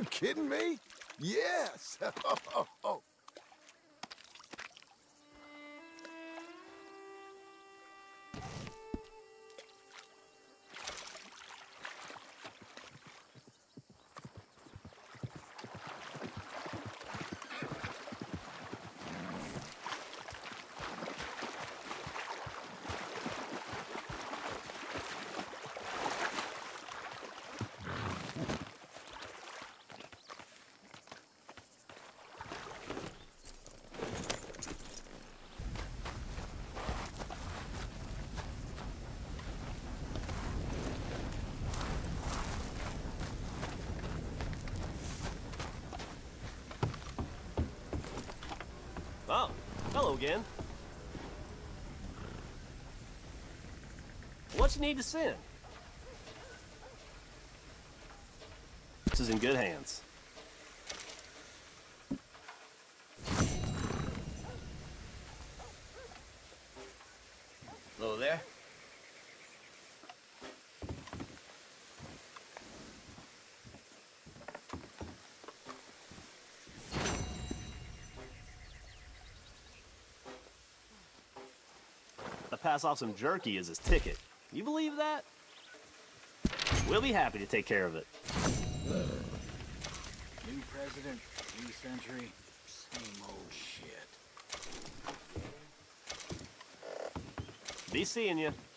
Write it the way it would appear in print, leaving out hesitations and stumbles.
you kidding me? Yes. Oh, hello again. What you need to send? This is in good hands. Hello there. To pass off some jerky as his ticket. You believe that? We'll be happy to take care of it. New president, new century, same old shit. Be seeing you.